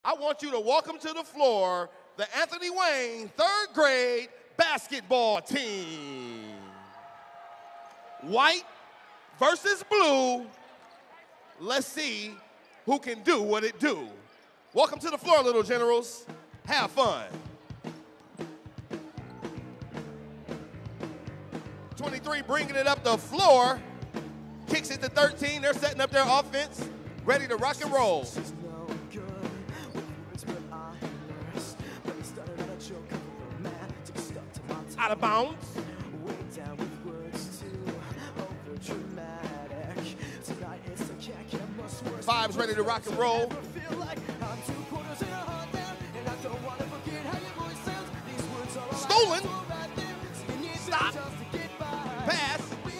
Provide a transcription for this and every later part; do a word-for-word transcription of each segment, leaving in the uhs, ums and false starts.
I want you to welcome to the floor the Anthony Wayne third grade basketball team. White versus blue. Let's see who can do what it do. Welcome to the floor, little generals. Have fun. twenty-three bringing it up the floor. Kicks it to thirteen. They're setting up their offense. Ready to rock and roll. Out of bounds. Five's ready to rock and roll. Stolen. Stop. Pass.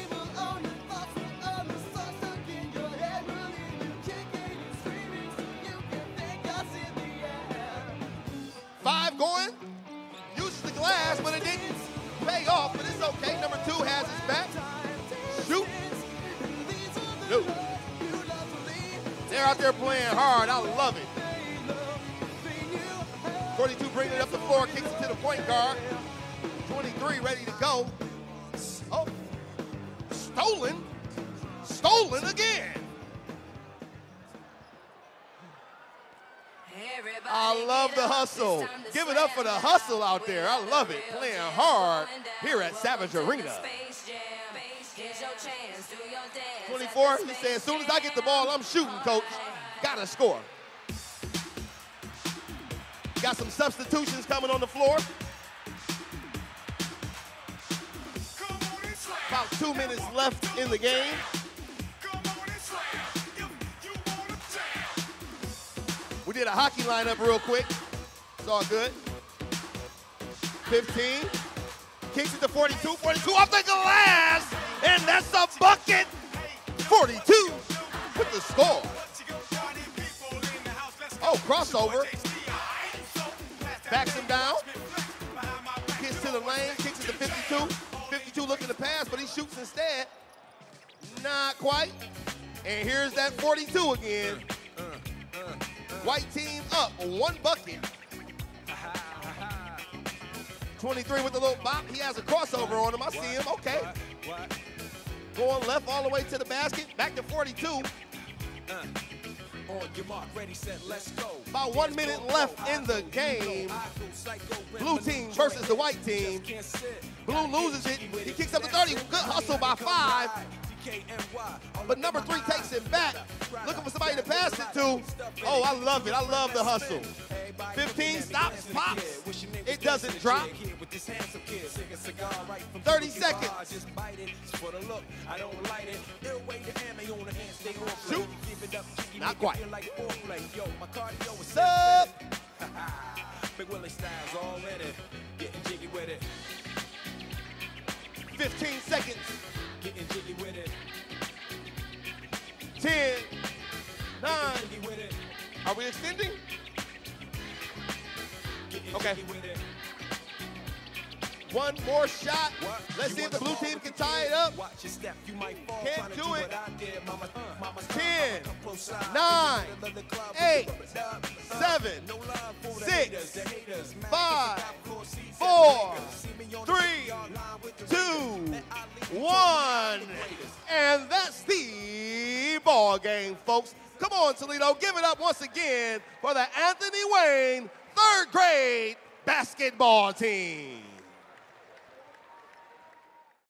Five going. Uses the glass, but it didn't pay off, but it's okay. Number two has his back. Shoot. No. They're out there playing hard. I love it. forty-two bringing it up the floor, kicks it to the point guard. twenty-three ready to go. Oh. Stolen. Stolen again. I love the hustle. Give it up for the hustle out there. I love it. Playing hard here at Savage Arena. twenty-four, he said, as soon as I get the ball, I'm shooting, coach. Gotta score. Got some substitutions coming on the floor. About two minutes left in the game. We did a hockey lineup real quick. It's all good. fifteen. Kicks it to forty-two. forty-two off the glass. And that's a bucket. forty-two with the score. Oh, crossover. Backs him down. Kicks to the lane. Kicks it to fifty-two. fifty-two looking to pass, but he shoots instead. Not quite. And here's that forty-two again. White team up, one bucket. twenty-three with a little bop. He has a crossover on him. I see him. Okay. Going left all the way to the basket. Back to forty-two. About one minute left in the game. Blue team versus the white team. Blue loses it. He kicks up to thirty. Good hustle by five. But number three takes it back. Looking for somebody to pass it to. Oh, I love it. I love the hustle. fifteen stops, pops. It doesn't drop. thirty seconds. Shoot. Not quite. What's up? fifteen seconds. Getting jiggy with it. ten, nine. Are we extending? Okay. One more shot. Let's see if the blue team can tie it up. Can't do it. ten, nine, eight, seven, six, five, four, three, two, one. And that's the ball game, folks. Come on, Toledo. Give it up once again for the Anthony Wayne third grade basketball team.